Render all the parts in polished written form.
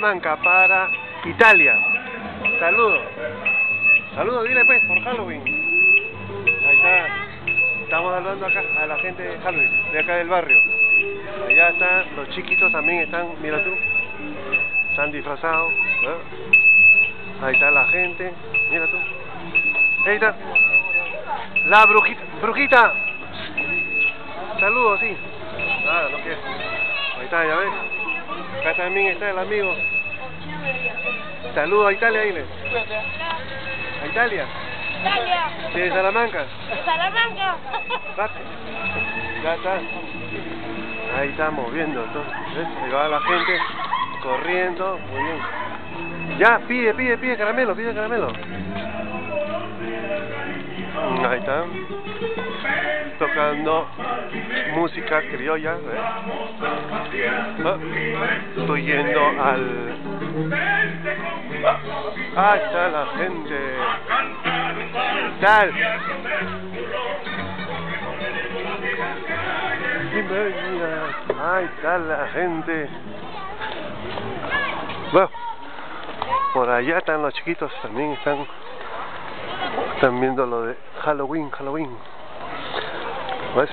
Manca para Italia. Saludos. Saludos, dile pues, por Halloween. Ahí está. Estamos hablando acá a la gente de Halloween, de acá del barrio. Allá están los chiquitos también, están, mira tú. Están disfrazados. Ahí está la gente, mira tú. Ahí está. La brujita. Brujita. Saludos, sí. Nada, no quiero. Ahí está, ya ves. Acá también está el amigo. Saludos a Italia, dile. A Italia. Italia. ¿De Salamanca? De Salamanca. Ya está. Ahí estamos viendo, ¿ves? Ahí va la gente corriendo, muy bien. Ya, pide caramelo, pide caramelo. Ahí está. Tocando música criolla, ¿ves? Estoy yendo al... Ahí está la gente. Tal. Ahí está la gente. Bueno, por allá están los chiquitos, también están viendo lo de Halloween. ¿Ves?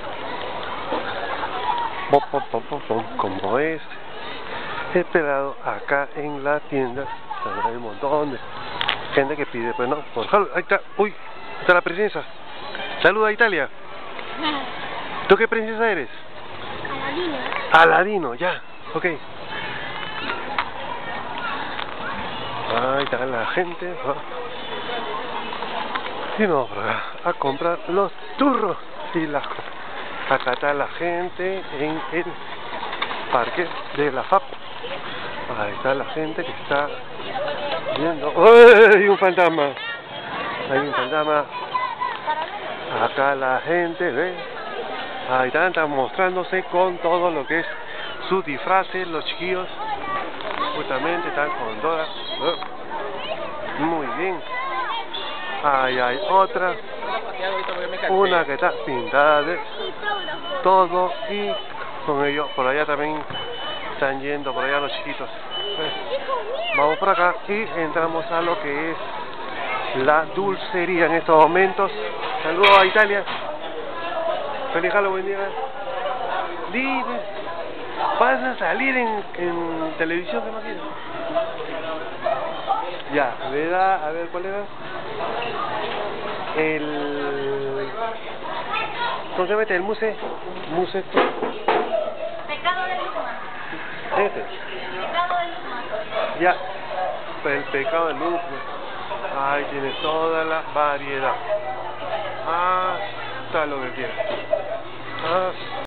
Como es esperado acá en la tienda, hay un montón de gente que pide, pues no, por Halloween. Ahí está, uy, está la princesa. Saluda a Italia. ¿Tú qué princesa eres? Aladino. Aladino, ya, ok. Ahí está la gente. Y nos vamos a comprar los churros y las cosas. Acá está la gente en el parque de la FAP. Ahí está la gente que está viendo. ¡Oh! Hay un fantasma. Hay un fantasma. Acá la gente, ¿ves? Ahí están mostrándose con todo lo que es sus disfraces, los chiquillos. Justamente están con todas. Muy bien. Ahí hay otra. Una que está pintada de todo y con ellos por allá también están yendo por allá los chiquitos. Vamos por acá y entramos a lo que es la dulcería en estos momentos. Saludos a Italia. Feliz Halloween, día. Dime, ¿vas a salir en televisión que no quieres? Ya, me da, a ver, ¿cuál era? ¿Cómo se mete? El muse. Pecado de Luma. Este. Pecado de Luma. Ya, el pecado de luz. Ahí tienes toda la variedad. Hasta lo que quieras.